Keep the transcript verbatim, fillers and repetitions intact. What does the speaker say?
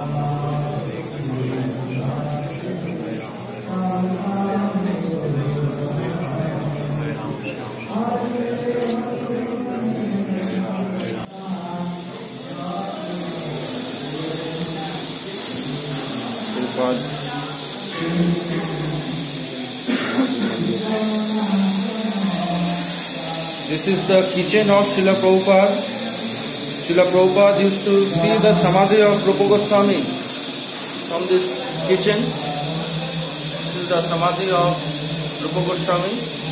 This is the kitchen of Srila Prabhupada. Srila Prabhupada used to see the samadhi of Rupa Goswami from this kitchen. This is the samadhi of Rupa Goswami.